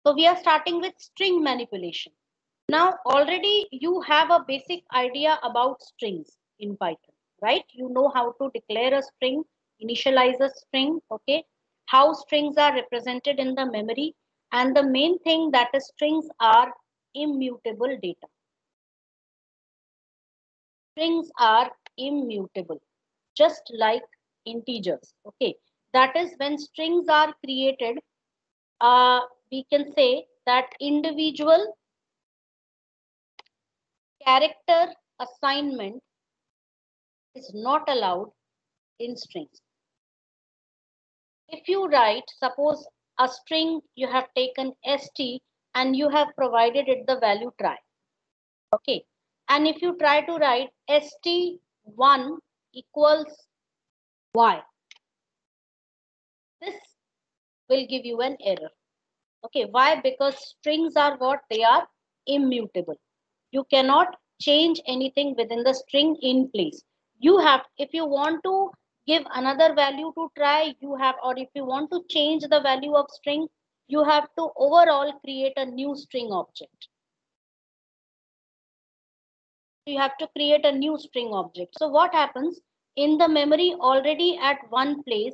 So we are starting with string manipulation. Now already you have a basic idea about strings in Python, right? You know how to declare a string, initialize a string, okay? How strings are represented in the memory, and the main thing that is strings are immutable data. Strings are immutable, just like integers, okay? That is when strings are created, we can say that individual character assignment is not allowed in strings. If you write, suppose a string, you have taken st and you have provided it the value try, okay? And if you try to write st1 equals y, this will give you an error. Okay, why? Because strings are what? They are immutable. You cannot change anything within the string in place. You have, if you want to give another value to try, you have, or if you want to change the value of string, you have to overall create a new string object. You have to create a new string object. So what happens in the memory already at one place,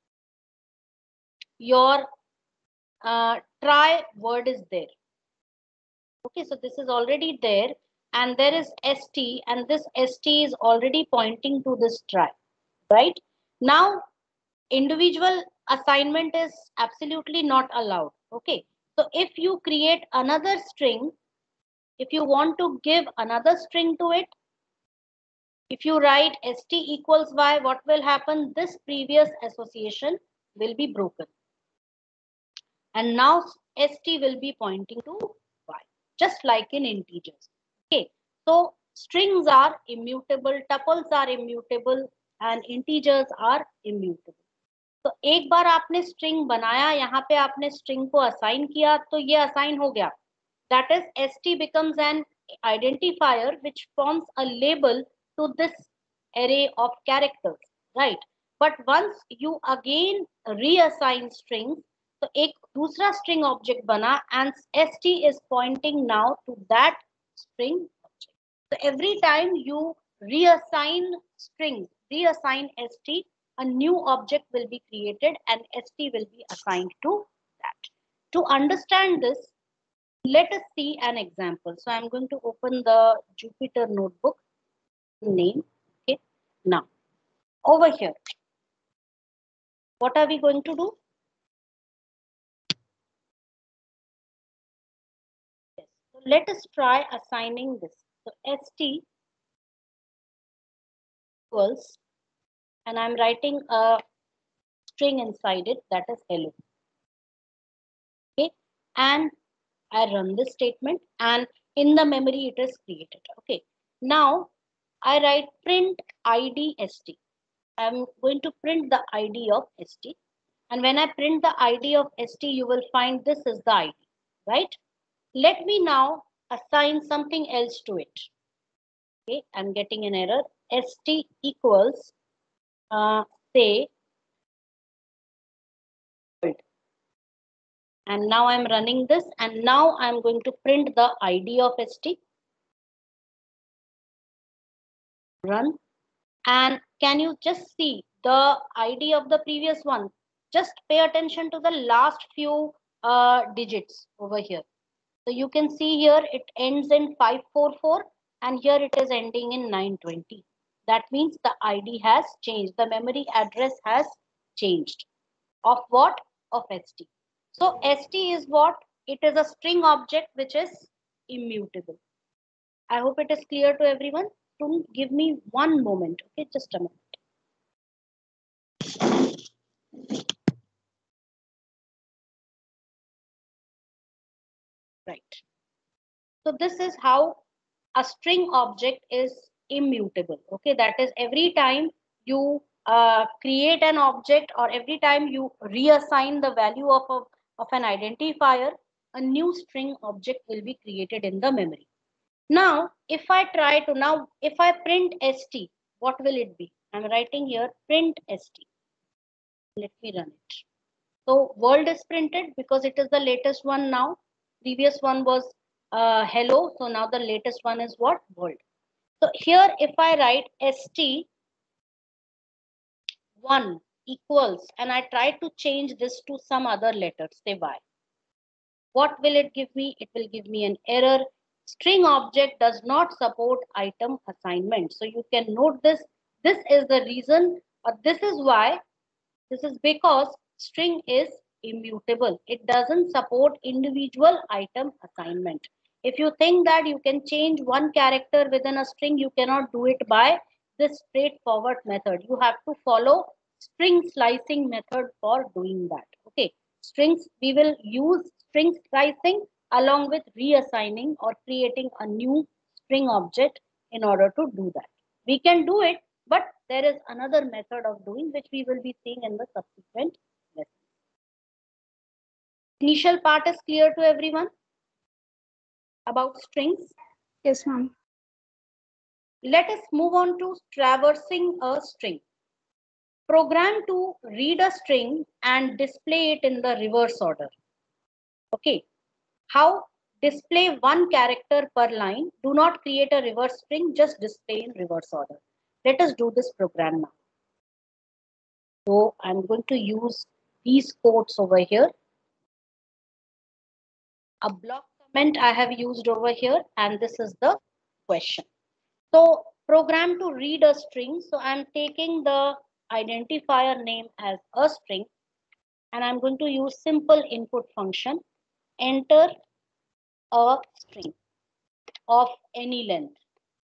your try word is there. Okay, so this is already there and there is st, and this st is already pointing to this try, right? Now individual assignment is absolutely not allowed. Okay, so if you create another string, if you want to give another string to it, if you write st equals y, what will happen? This previous association will be broken, and now st will be pointing to y, just like in integers. Okay, so strings are immutable, tuples are immutable, and integers are immutable. तो एक बार आपने string बनाया, यहाँ पे आपने string को assign किया, तो ये असाइन हो गया. That is, st becomes an identifier which forms a label to this array of characters, right? But once you again reassign strings, तो एक दूसरा string object बना and st is pointing now to that string object. So every time you reassign strings, reassign st, a new object will be created and st will be assigned to that. To understand this, let us see an example. So I'm going to open the Jupyter notebook name. Okay. Now, over here, what are we going to do? Yes. So let us try assigning this. So st equals, and I'm writing a string inside it, that is hello. Okay. And I run this statement and in the memory it is created. Okay. Now I write print id st. I'm going to print the id of st. And when I print the id of st, you will find this is the id, right? Let me now assign something else to it. Okay, I'm getting an error. St equals, say, and now I'm running this and now I'm going to print the id of st. Run. And can you just see the id of the previous one? Just pay attention to the last few digits over here. So you can see here it ends in 544 and here it is ending in 920. That means the id has changed. The memory address has changed. Of what? Of st. So st is what? It is a string object which is immutable. I hope it is clear to everyone. Give me one moment. Okay, just a moment. Right. So this is how a string object is immutable. Okay, that is every time you create an object or every time you reassign the value of an identifier, a new string object will be created in the memory. Now, if I try to if I print st, what will it be? I'm writing here print st. Let me run it. So world is printed because it is the latest one now. Previous one was hello. So now the latest one is what? World. So here if I write st1 equals and I try to change this to some other letter, say y. What will it give me? It will give me an error. String object does not support item assignment. So you can note this. This is the reason, or this is why. This is because string is immutable. It doesn't support individual item assignment. If you think that you can change one character within a string, you cannot do it by this straightforward method. You have to follow string slicing method for doing that. Okay. Strings, we will use string slicing along with reassigning or creating a new string object in order to do that. We can do it, but there is another method of doing which we will be seeing in the subsequent lesson. Initial part is clear to everyone about strings. Yes, ma'am. Let us move on to traversing a string. Program to read a string and display it in the reverse order. Okay. How? Display one character per line. Do not create a reverse string, just display in reverse order. Let us do this program now. So I'm going to use these quotes over here. A block comment I have used over here, and this is the question. So program to read a string. So I'm taking the identifier name as a string, and I'm going to use simple input function. Enter a string of any length.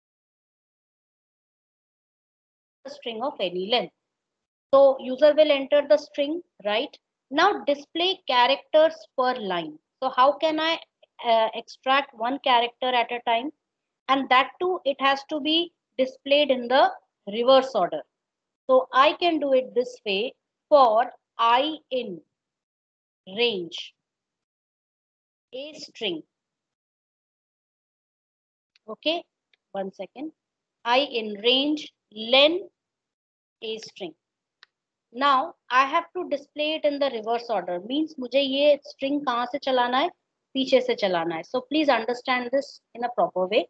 A string of any length. So user will enter the string, right? Now display characters per line. So how can I extract one character at a time? And that too, it has to be displayed in the reverse order. So I can do it this way. For I in range a string. Okay, 1 second. I in range len a string. Now I have to display it in the reverse order. Means मुझे ये string कहाँ से चलाना है? पीछे से चलाना है. So please understand this in a proper way.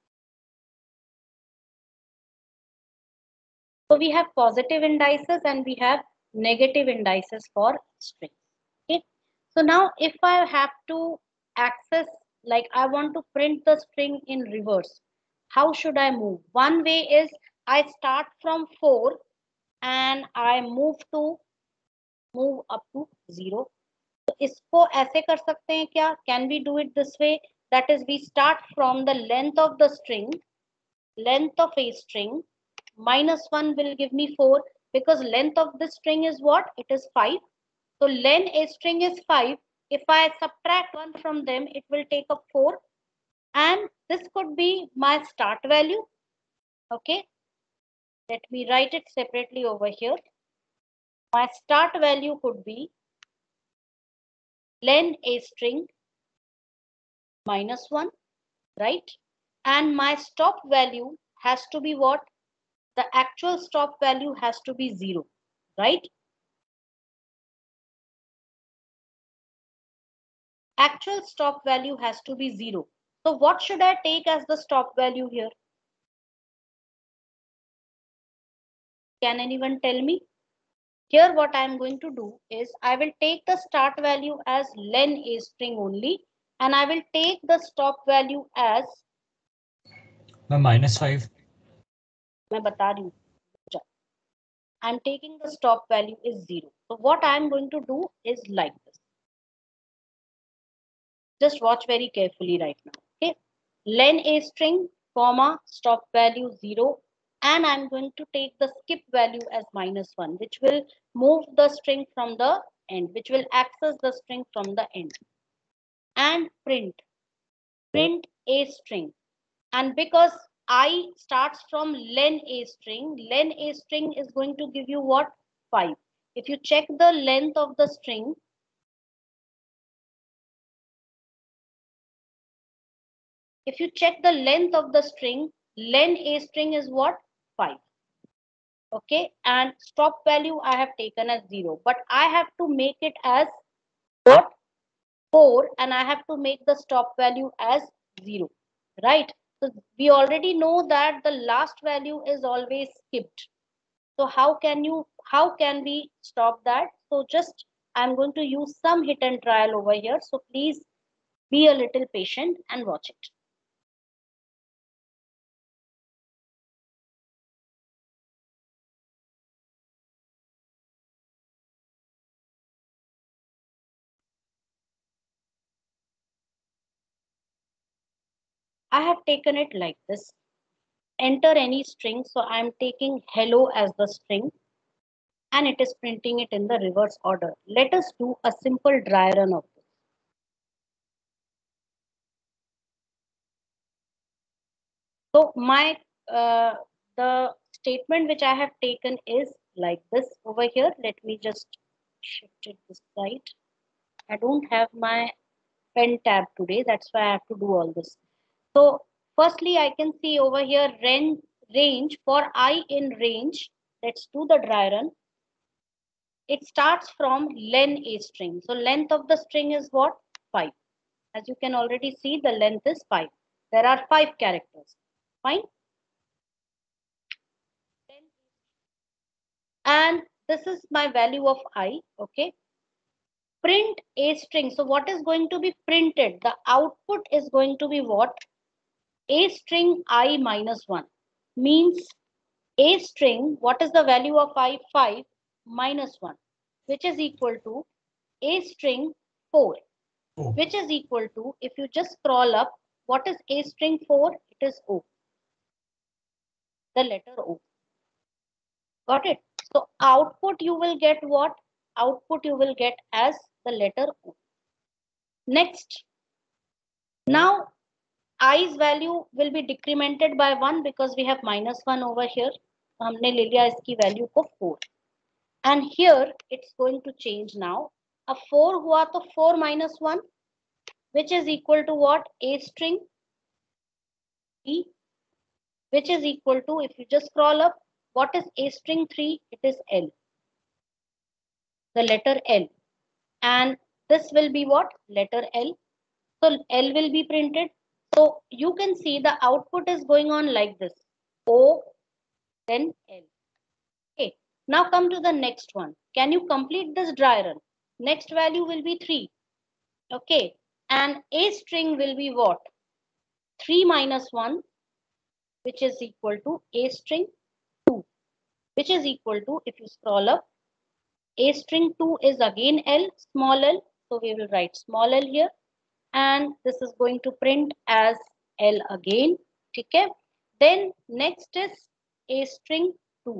So we have positive indices and we have negative indices for strings. Okay. So now if I have to access, like I want to print the string in reverse, how should I move? One way is I start from 4 and I move up to 0. तो इसको ऐसे कर सकते हैं क्या? Can we do it this way? That is, we start from the length of the string, length of a string, -1 will give me 4 because length of this string is what? It is 5. So len a string is 5. If I subtract 1 from them, it will take up 4. And this could be my start value. Okay. Let me write it separately over here. My start value could be len a string -1, right? And my stop value has to be what? The actual stop value has to be 0, right? Actual stop value has to be 0. So what should I take as the stop value here? Can anyone tell me? Here what I am going to do is I will take the start value as len a string only, and I will take the stop value as -5. मैं बता रही हूँ. I'm taking the stop value is 0. So what I'm going to do is like this. Just watch very carefully right now. Okay. Len a string, comma, stop value 0. And I'm going to take the skip value as -1, which will move the string from the end, which will access the string from the end. And print a string. And because I starts from len a string is going to give you what? 5. If you check the length of the string, len a string is what? 5. Okay, and stop value I have taken as 0, but I have to make it as what? 4, and I have to make the stop value as 0, right? So we already know that the last value is always skipped. So how can we stop that? So just I'm going to use some hit and trial over here. So please be a little patient and watch it. I have taken it like this. Enter any string. So I'm taking hello as the string and it is printing it in the reverse order. Let us do a simple dry run of this. So my the statement which I have taken is like this over here. Let me just shift it this side. I don't have my pen tab today. That's why I have to do all this. So firstly, I can see over here range for I in range. Let's do the dry run. It starts from len a string. So length of the string is what? 5. As you can already see, the length is 5. There are 5 characters. Fine. And this is my value of I. Okay. Print a string. So what is going to be printed? The output is going to be what? A string I minus 1 means a string, what is the value of I? 5 minus 1, which is equal to a string 4, which is equal to, if you just scroll up, what is a string 4? It is O, the letter O. Got it? So output you will get what? Output you will get as the letter O. Next, now i's value will be decremented by 1 because we have minus 1 over here. हमने ले लिया इसकी value को 4. And here it's going to change now. A 4 हुआ तो 4 minus 1, which is equal to what? A string E, which is equal to, if you just scroll up, what is A string 3? It is L, the letter L. And this will be what? Letter L. So L will be printed. So you can see the output is going on like this. O, then L. Okay. Now come to the next one. Can you complete this dry run? Next value will be 3. Okay. And A string will be what? 3 minus 1, which is equal to A string 2, which is equal to, if you scroll up, A string 2 is again L, small l. So we will write small l here. And this is going to print as L again. Okay. Then next is A string 2.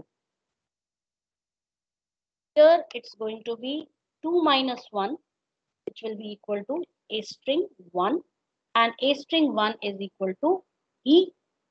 Here it's going to be 2 minus 1, which will be equal to A string 1. And A string 1 is equal to E,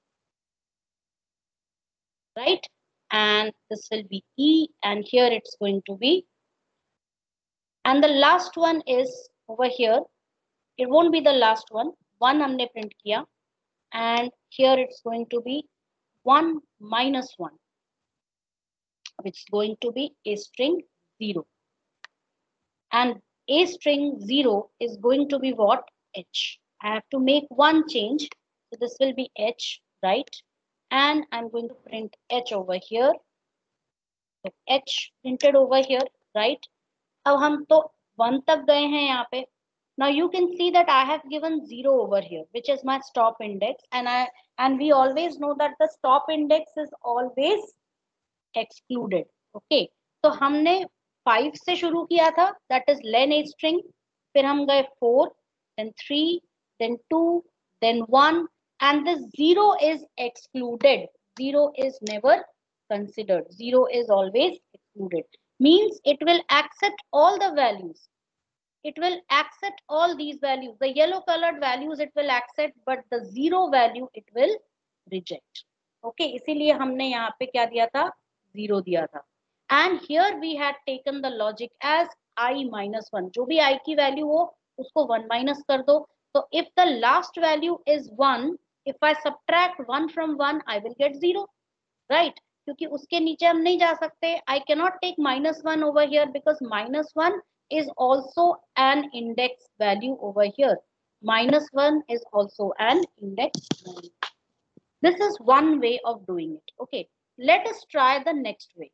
right? And this will be E, and here it's going to be, and the last one is over here. It won't be the last one. 1 हमने print किया, and here it's going to be 1 minus 1, which is going to be A string 0. And A string 0 is going to be what? H. I have to make one change. So this will be H, right? And I'm going to print H over here. So H printed over here, right? अब हम तो 1 तक गए हैं यहाँ पे. Now you can see that I have given 0 over here, which is my stop index, and we always know that the stop index is always excluded. Okay, तो हमने 5 से शुरू किया था, that is len a string. फिर हम गए 4, then 3, then 2, then 1, and the 0 is excluded. 0 is never considered. 0 is always excluded. Means it will accept all the values. It will accept all these values. The yellow colored values it will accept, but the 0 value it will reject. Okay, इसीलिए हमने यहाँ पे क्या दिया था? 0 दिया था. And here we had taken the logic as I minus 1. जो भी I की value हो, उसको 1 minus कर दो. So if the last value is 1, if I subtract 1 from 1, I will get 0. Right? क्योंकि उसके नीचे हम नहीं जा सकते. I cannot take -1 over here because -1 is also an index value over here. -1 is also an index value. This is one way of doing it. Okay, let us try the next way.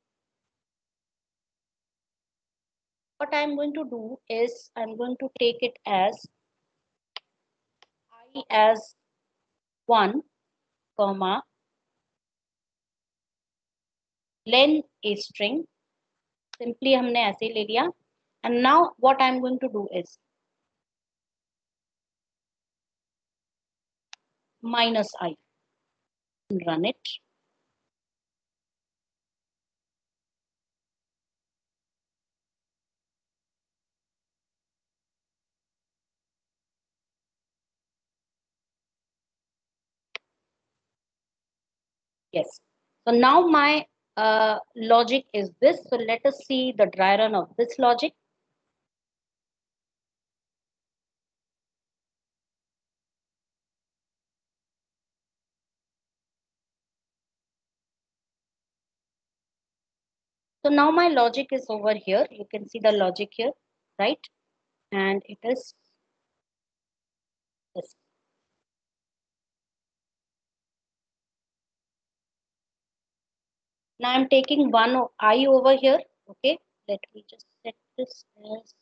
What I'm going to do is I'm going to take it as I as 1, comma, len a string. Simply हमने ऐसे ही ले लिया. And now what I'm going to do is -I. Run it. Yes. So now my logic is this. So let us see the dry run of this logic. So now my logic is over here. You can see the logic here, right? And it is this. Now I'm taking one I over here. Okay, let me just set this as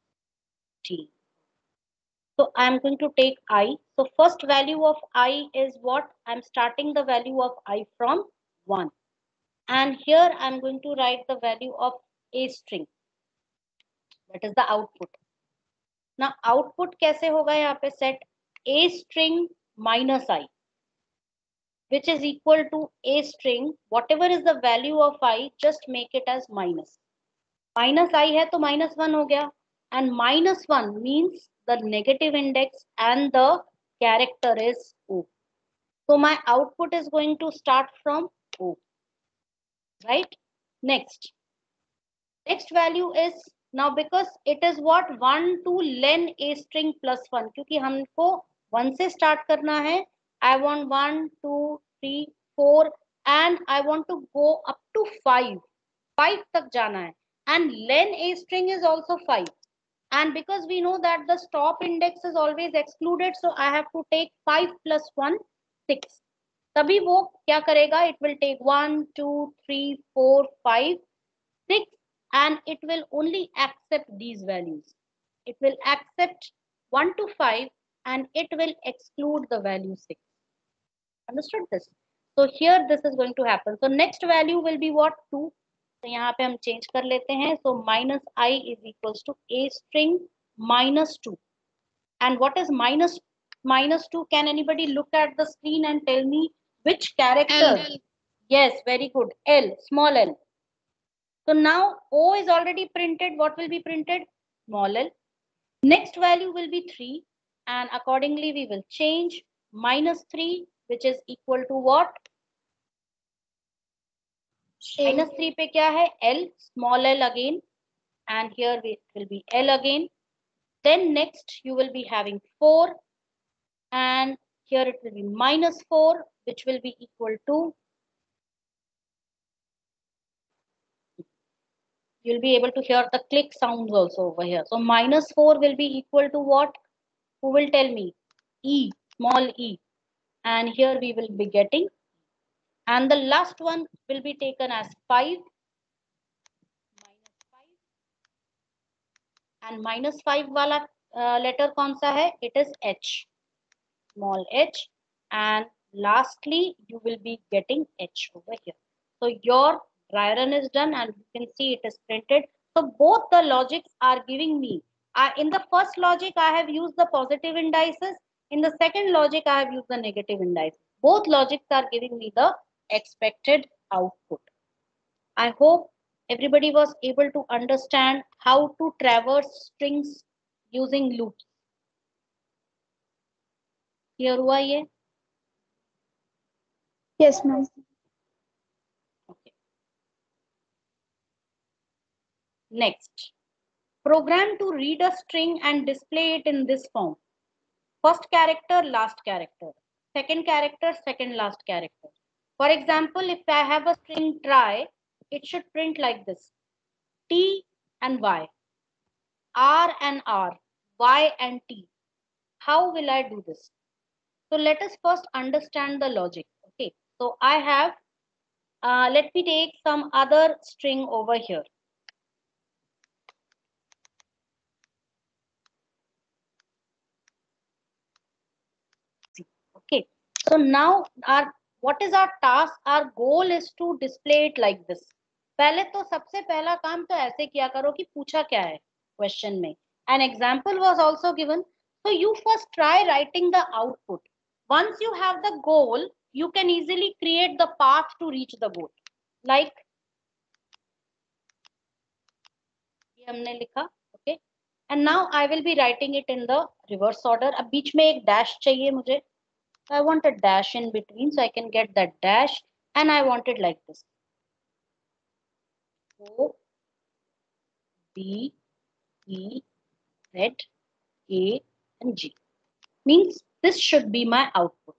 T. So I'm going to take I. So first value of I is what? I'm starting the value of I from 1. And here I'm going to write the value of a string. That is the output. Now output कैसे होगा यहाँ पे set a string minus I, which is equal to a string. Whatever is the value of I, just make it as minus. Minus I है तो -1 हो गया. And -1 means the negative index and the character is O. So my output is going to start from O, right? Next value is now, because it is what 1 to len a string plus 1, क्योंकि हमको 1 से start करना है. I want 1, 2, 3, 4 and I want to go up to 5. 5 तक जाना है. And len a string is also 5. And because we know that the stop index is always excluded, so I have to take 5 plus 1, 6. तभी वो क्या करेगा? It will take 1, 2, 3, 4, 5, 6 and it will only accept these values. It will accept 1 to 5 and it will exclude the value 6. Understood this? So here this is going to happen. So next value will be what? 2. तो यहाँ पे हम change कर लेते हैं. So -I is equals to a string -2. And what is -2? Can anybody look at the screen and tell me which character? L. Yes, very good. L, small l. So now O is already printed. What will be printed? Small l. Next value will be 3. And accordingly we will change -3, which is equal to what? -3 पे क्या है? L, small l again. And here it will be L again. Then next you will be having 4. And here it will be -4, which will be equal to, you'll be able to hear the click sounds also over here. So -4 will be equal to what? Who will tell me? E, small e. And here we will be getting, and the last one will be taken as 5, -5. And -5 वाला letter कौन सा है? It is H, small h. And lastly you will be getting H over here. So your dry run is done and you can see it is printed. So both the logics are giving me, in the first logic I have used the positive indices. In the second logic I have used the negative indices. Both logics are giving me the expected output. I hope everybody was able to understand how to traverse strings using loops. Clear हुआ ये? Yes, ma'am. Okay. Next, program to read a string and display it in this form. First character, last character. Second character, second last character. For example, if I have a string try, it should print like this: T and Y, R and R, Y and T. How will I do this? So let us first understand the logic. Okay, so I have, let me take some other string over here. Okay, so now what is our task? Our goal is to display it like this. पहले तो सबसे पहला काम तो ऐसे किया करो कि पूछा क्या है क्वेश्चन में. An example was also given. So you first try writing the output. Once you have the goal, you can easily create the path to reach the goal. Like ये हमने लिखा, okay, and now I will be writing it in the reverse order. अब बीच में एक dash चाहिए मुझे. I want a dash in between so I can get that dash, and I want it like this: O, B, E, Z, A, and G. Means this should be my output.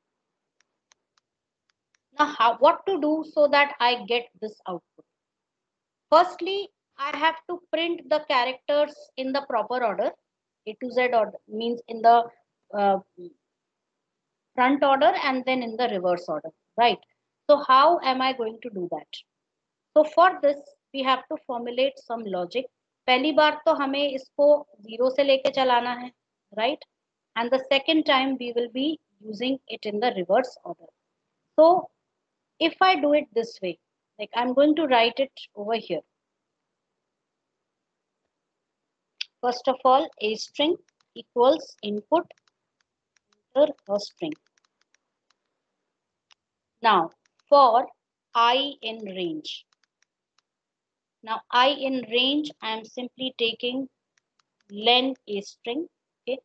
Now, what to do so that I get this output? Firstly, I have to print the characters in the proper order. A to Z order means in the uh, front order and then in the reverse order, right? So how am I going to do that? So for this, we have to formulate some logic. पहली बार तो हमें इसको 0 से लेके चलाना है, right? And the second time we will be using it in the reverse order. So if I do it this way, like I'm going to write it over here. First of all, a string equals input, enter a string. Now for I in range. Now I in range, I am simply taking len a string. Okay.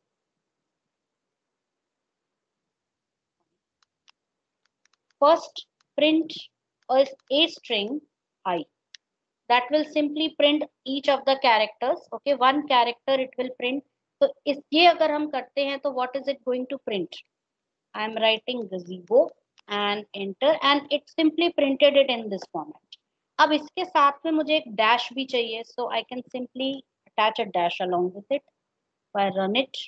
First print a string I. That will simply print each of the characters. Okay, one character it will print. So इस ये अगर हम करते हैं तो what is it going to print? I am writing gazebo and enter and it simply printed it in this format. अब इसके साथ में मुझे एक dash भी चाहिए, so I can simply attach a dash along with it. So I run it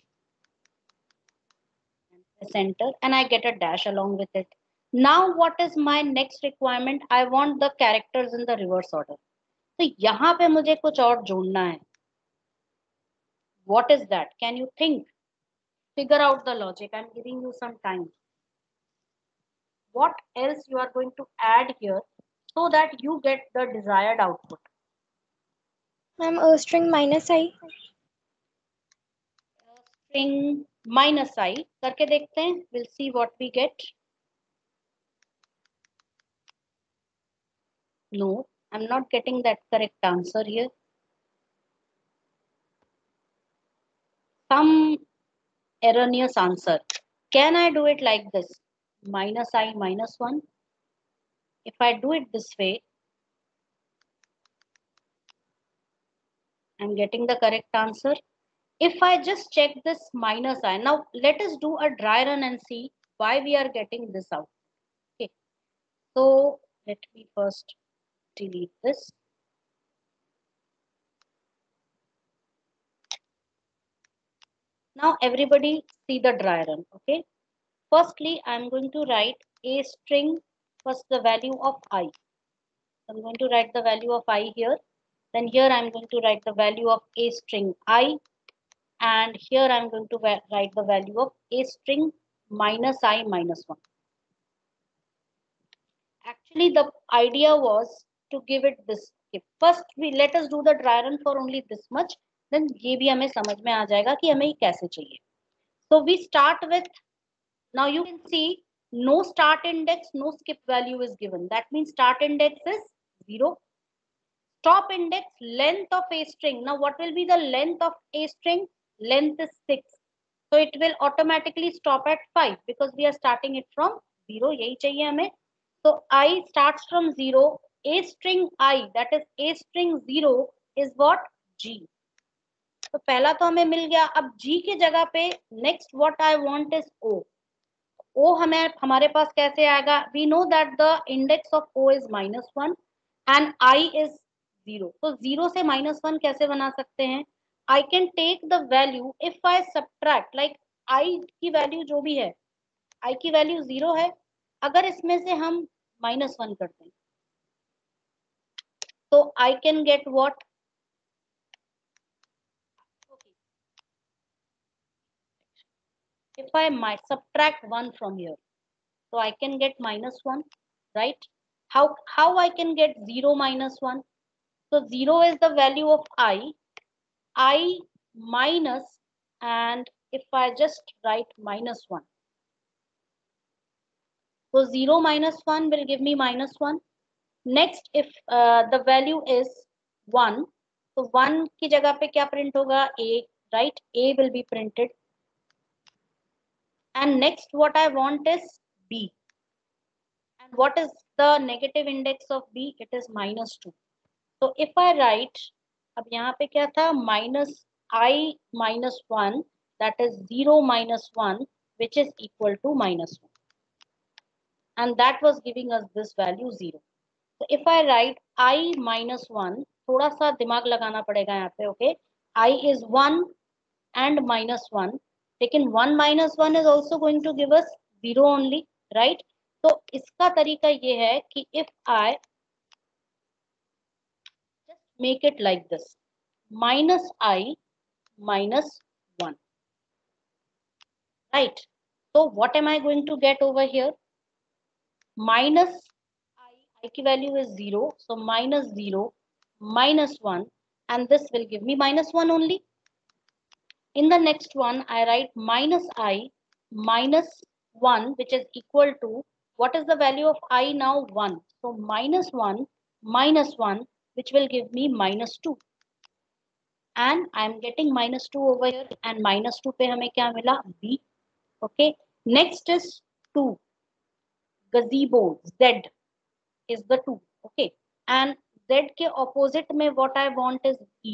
and press enter and I get a dash along with it. Now what is my next requirement? I want the characters in the reverse order. तो यहाँ पे मुझे कुछ और जोड़ना है. What is that? Can you think? Figure out the logic. I'm giving you some time. What else you are going to add here so that you get the desired output? Ma'am, a string minus I. String minus I करके देखते हैं. We'll see what we get. No, I'm not getting that correct answer here. Some erroneous answer. Can I do it like this? Minus I minus 1. If I do it this way, I'm getting the correct answer. If I just check this minus I, now let us do a dry run and see why we are getting this out. Okay, so let me first delete this. Now everybody see the dry run. Okay, firstly I'm going to write a string, first the value of I. I'm going to write the value of I here. Then here I'm going to write the value of a string I, and here I'm going to write the value of a string minus I minus 1. Actually, the idea was to give it this. Okay, first, let us do the dry run for only this much. Then ये भी हमें समझ में आ जाएगा कि हमें कैसे चाहिए. So we start with, now you can see no start index, no skip value is given. That means start index is 0. Stop index, length of a string. Now what will be the length of a string? Length is 6. So it will automatically stop at 5 because we are starting it from 0. यही चाहिए हमें. So I starts from 0. A string I, that is a string 0 is what? G. तो पहला तो हमें मिल गया. अब G की जगह पे next what I want is O. O हमारे पास कैसे आएगा? We know that the index of O is -1 and I is 0. तो 0 से -1 कैसे बना सकते हैं? I can take the value if I subtract, like I की वैल्यू जो भी है, I की वैल्यू 0 है, अगर इसमें से हम -1 करते हैं तो I can get what? Okay. If I might subtract 1 from here, so I can get -1, right? How I can get 0 -1? So 0 is the value of I minus, and if I just write -1, so 0 -1 will give me -1. Next, if the value is 1, so 1 की जगह पे क्या print होगा? A, right? A will be printed. And next what I want is B. And what is the negative index of B? It is -2. So if I write, अब यहाँ पे क्या था? -I -1, that is 0 -1, which is equal to -1. And that was giving us this value 0. So if I write I -1, थोड़ा सा दिमाग लगाना पड़ेगा यहाँ पे, okay? I is 1 and -1. लेकिन 1 -1 is also going to give us 0 only, right? तो इसका तरीका ये है कि if I just make it like this, -I -1, right? So what am I going to get over here? Minus I की value is 0, so -0 -1, and this will give me -1 only. In the next one, I write -I -1, which is equal to, what is the value of I now? 1. So -1 -1, which will give me -2. And I am getting -2 over here, and -2 पे हमें क्या मिला? B. Okay. Next is 2. Gazebo, Z is the 2. Okay. And Z के opposite में what I want is E.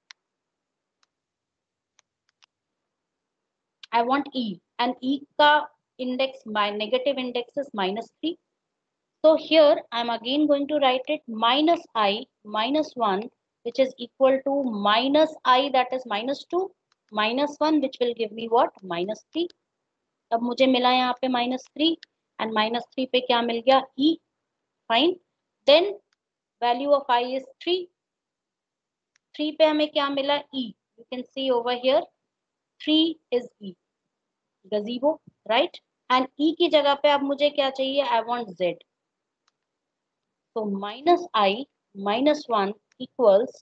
I want E, and E ka index, my negative index is -3. So here I'm again going to write it -I -1, which is equal to -I, that is -2, -1, which will give me what? -3. अब मुझे मिला यहाँ पे -3, and -3 पे क्या मिल गया? E. Fine. Then value of I is 3. 3 पे हमें क्या मिला? E. You can see over here 3 is E. Gazebo, right? And E की जगह पे अब मुझे क्या चाहिए? I want Z. So -I -1 equals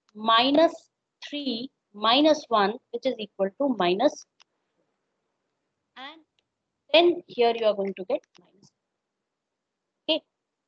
-3 -1, which is equal to -, and then here you are going to get minus. Okay.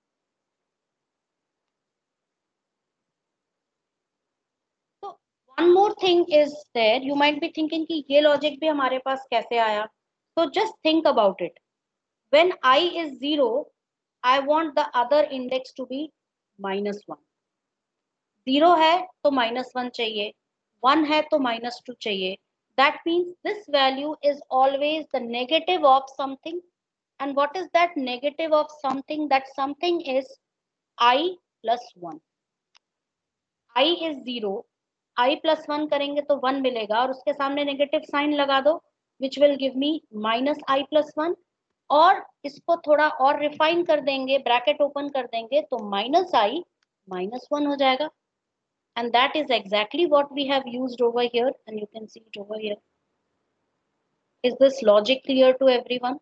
So one more thing is there. You might be thinking कि ये logic भी हमारे पास कैसे आया? So just think about it. When I is 0, I want the other index to be -1. 0 है तो -1 चाहिए, 1 है तो -2 चाहिए. That means this value is always the negative of something. And what is that negative of something? That something is I plus 1. I is 0. I plus 1 करेंगे तो 1 मिलेगा, और उसके सामने नेगेटिव साइन लगा दो, which will give me -I plus 1. और इसको थोड़ा और रिफाइन कर देंगे, ब्रैकेट ओपन कर देंगे, तो -I -1 हो जाएगा. And that is exactly what we have used over here, and you can see it over here. Is this logic clear to everyone?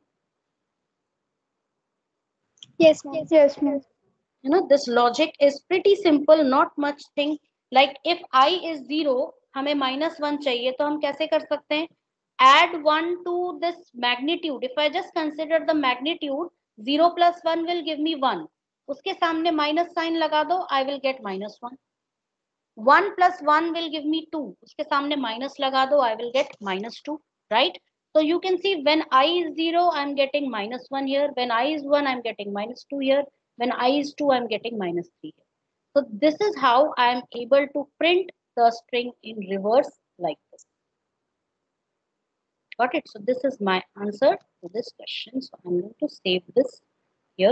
Yes, ma'am. Yes, ma'am. You know, this logic is pretty simple, not much thing. Like if I is 0, हमें -1 चाहिए, तो हम कैसे कर सकते हैं? Add 1 to this magnitude. If I just consider the magnitude, 0 plus 1 will give me 1. उसके सामने माइनस साइन लगा दो, I will get -1. 1 plus 1 will give me 2. उसके सामने माइनस लगा दो, I will get -2, right? So you can see when I is 0, I'm getting -1 here. When I is 1, I'm getting -2 here. When I is 2, I'm getting -3 here. So this is how I am able to print the string in reverse like this. Got it? So this is my answer to this question. So I'm going to save this here.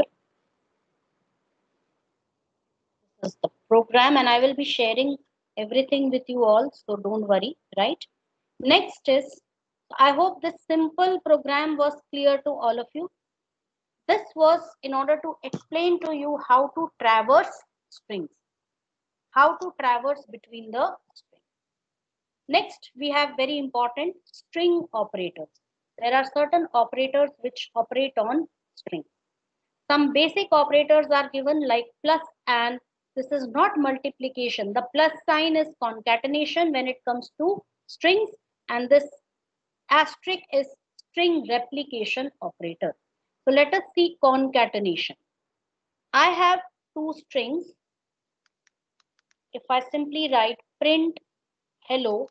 This is the program and I will be sharing everything with you all. So don't worry, right? Next is, I hope this simple program was clear to all of you. This was in order to explain to you how to traverse strings, how to traverse between the strings. Next, we have very important string operators. There are certain operators which operate on strings. Some basic operators are given like plus and. This is not multiplication. The plus sign is concatenation when it comes to strings, and this asterisk is string replication operator. So let us see concatenation. I have two strings. If I simply write print hello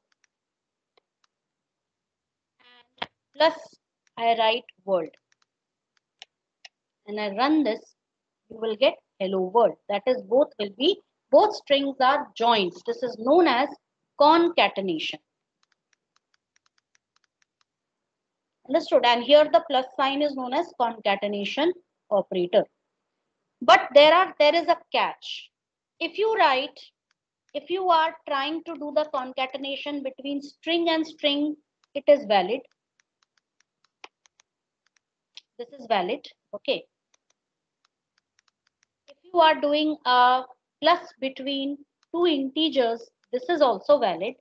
and plus I write world and I run this, you will get hello world. That is both strings are joined. This is known as concatenation. Understood? And here the plus sign is known as concatenation operator. But there is a catch. If you are trying to do the concatenation between string and string, it is valid. This is valid. Okay. If you are doing a plus between two integers, this is also valid.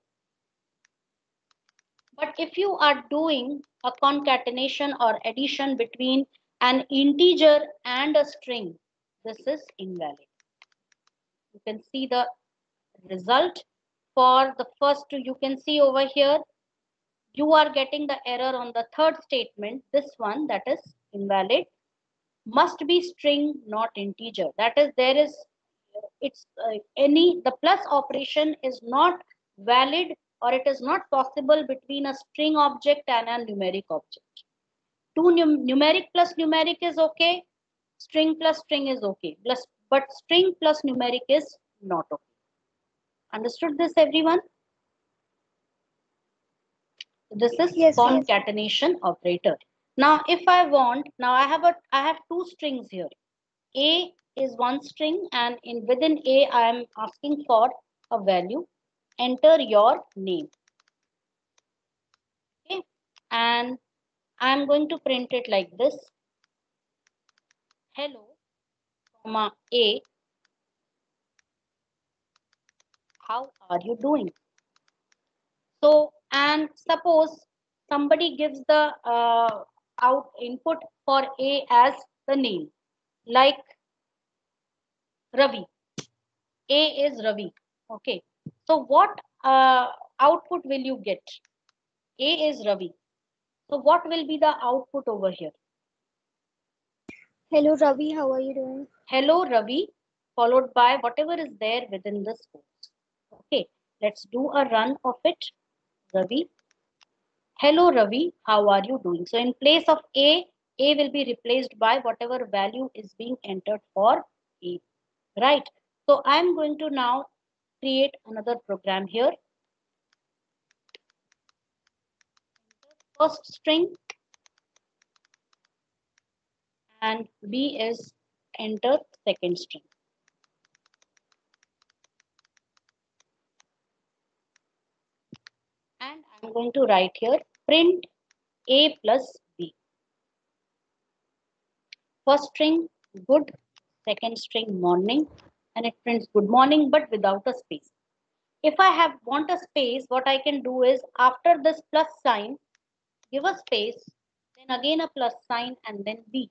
But if you are doing a concatenation or addition between an integer and a string, this is invalid. You can see the result for the first two. You can see over here, you are getting the error on the third statement. This one, that is invalid, must be string, not integer. That is, the plus operation is not valid, or it is not possible between a string object and a numeric object. Numeric plus numeric is okay, string plus string is okay, but string plus numeric is not okay. Understood this, everyone? This is Yes, concatenation operator. Now, if I want, now I have two strings here. A is one string, and within A, I am asking for a value. Enter your name. Okay, and I'm going to print it like this. Hello, comma A. How are you doing? So, and suppose somebody gives the out input for A as the name, like Ravi. A is Ravi. Okay. So what output will you get? A is Ravi. So what will be the output over here? hello Ravi, how are you doing? Hello Ravi, followed by whatever is there within the scopes. Okay. Let's do a run of it. Ravi. Hello Ravi, how are you doing? So in place of A will be replaced by whatever value is being entered for A. Right. So I'm going to now create another program here. First string and B is enter second string. And I'm going to write here print A plus B. First string good, second string morning, and it prints good morning but without a space. If I want a space, what I can do is after this plus sign, give a space, then again a plus sign, and then B.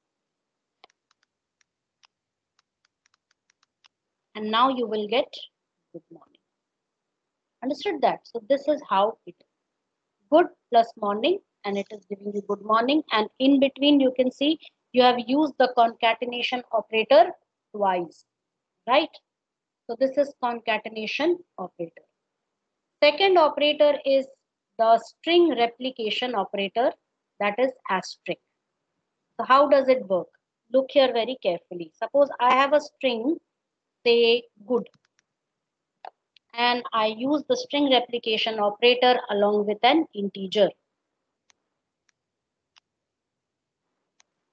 And now you will get good morning. Understood that? So this is how it is. Good plus morning, and it is giving you good morning. And in between, you can see you have used the concatenation operator twice, right? So this is concatenation operator. Second operator is the string replication operator, that is asterisk. So how does it work? Look here very carefully. Suppose I have a string, say good, and I use the string replication operator along with an integer.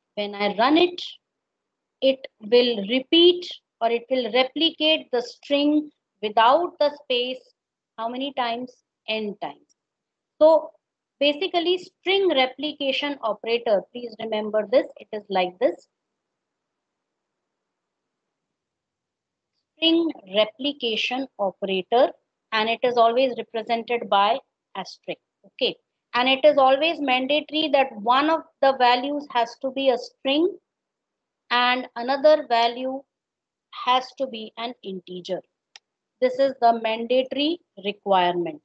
When I run it, it will repeat or it will replicate the string without the space. How many times? N times. So basically string replication operator, please remember this, it is like this. String replication operator, and it is always represented by asterisk. Okay, and it is always mandatory that one of the values has to be a string and another value has to be an integer. This is the mandatory requirement.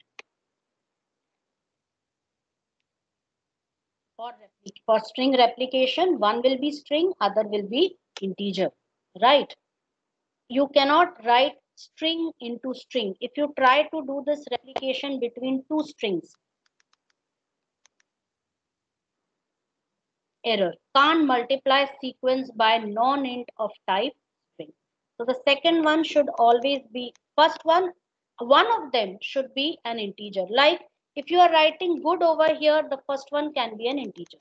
For string replication, one will be string, other will be integer, right? You cannot write string into string. If you try to do this replication between two strings, error. Can't multiply sequence by non-int of type string. So the second one should always be, first one of them should be an integer. Like if you are writing good over here, the first one can be an integer.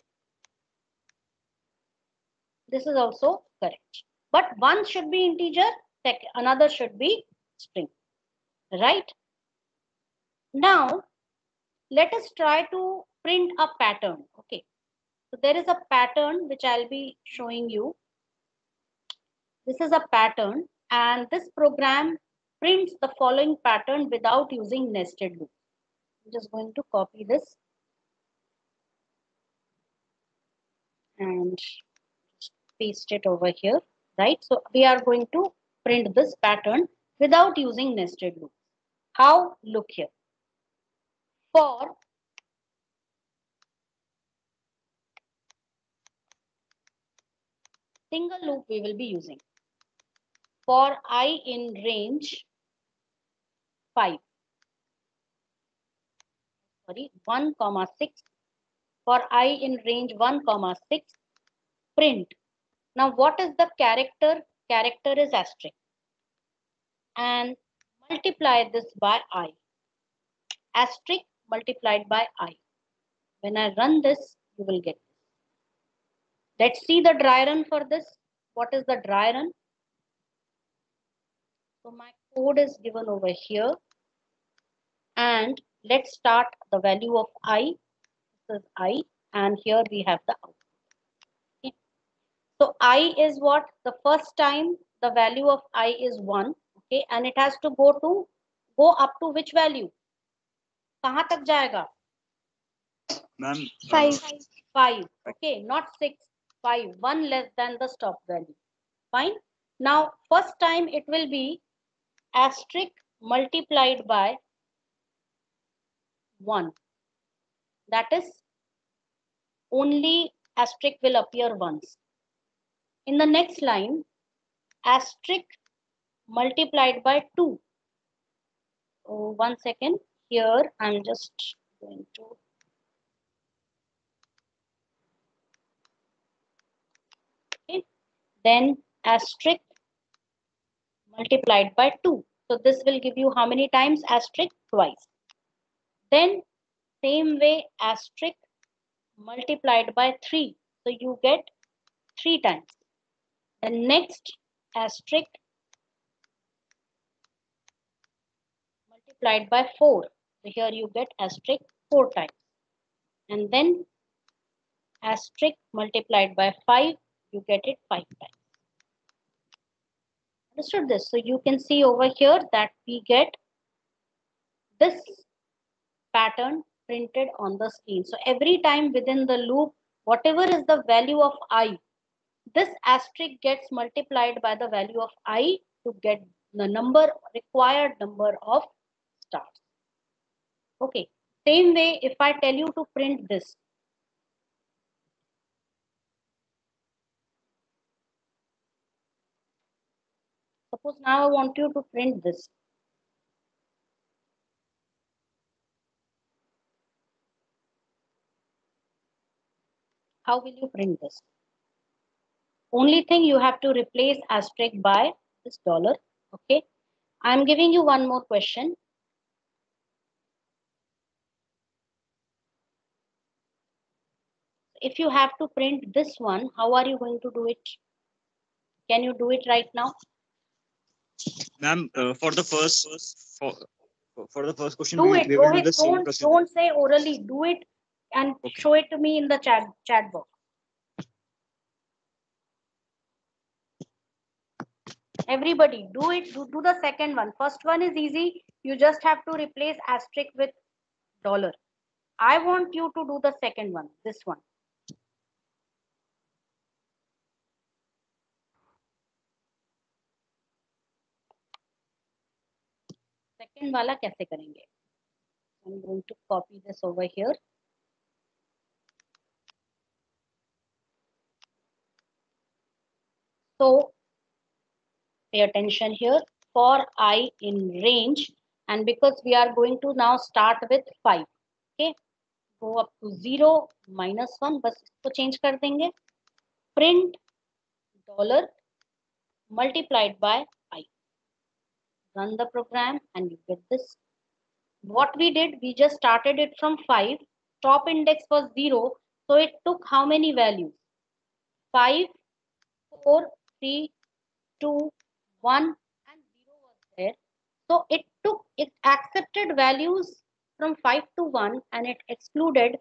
This is also correct. But one should be integer, another should be string, right? Now, let us try to print a pattern. Okay, so there is a pattern which I'll be showing you. This is a pattern, and this program prints the following pattern without using nested loop. I'm just going to copy this and paste it over here, right? So we are going to print this pattern without using nested loop. How? Look here. For single loop we will be using. For I in range 5, sorry, 1 comma 6. For I in range 1 comma 6, print. Now what is the character? Character is asterisk. And multiply this by I. Asterisk multiplied by I. When I run this, you will get this. Let's see the dry run for this. What is the dry run? So my code is given over here. And let's start the value of I. This is I. And here we have the output. Okay. So I is what? The first time the value of I is 1. Okay. And it has to go up to which value? कहाँ तक जाएगा? Ma'am, 5. 5. Okay, not 6. 5. 1 less than the stop value. Fine. Now, first time it will be asterisk multiplied by 1. That is, only asterisk will appear once. In the next line, asterisk multiplied by 2. Oh, 1 second. Here, I'm just going to. Okay. Then asterisk multiplied by 2. So this will give you how many times? Asterisk twice. Then same way asterisk multiplied by 3. So you get 3 times. The next asterisk multiplied by 4. So here you get asterisk 4 times. And then asterisk multiplied by 5, you get it 5 times. Understood this? So you can see over here that we get this pattern printed on the screen. So every time within the loop, whatever is the value of I, this asterisk gets multiplied by the value of I to get the required number of stars. Okay, same way if I tell you to print this. Suppose now I want you to print this. How will you print this? Only thing, you have to replace asterisk by this dollar. Okay, I'm giving you one more question. if you have to print this one, how are you going to do it? Can you do it right now? Ma'am, for the first question, Do it. we will do Rohit, the same procedure. don't say orally. Do it and Okay. show it to me in the chat box. Everybody, do it. Do the second one. First one is easy. You just have to replace asterisk with dollar. I want you to do the second one. This one. Second वाला कैसे करेंगे? I'm going to copy this over here. So pay attention here. For I in range, and because we are going to now start with 5. Okay, go up to 0 minus 1. बस इसको change कर देंगे. Print dollar multiplied by I. Run the program and you get this. What we did, we just started it from 5. Top index was 0. So it took how many values? 5, 4, 3, 2, 1 and 0 was there. So it accepted values from 5 to 1 and it excluded.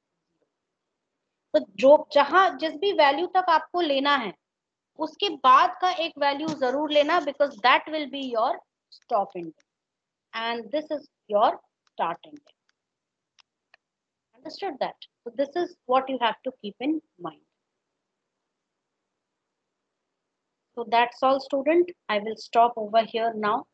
तो जो जहां जिस भी value तक आपको लेना है उसके बाद का एक वैल्यू जरूर लेना, because that will be your stop index and this is your start index. Understood that? So this is what you have to keep in mind. So that's all, student. I will stop over here now.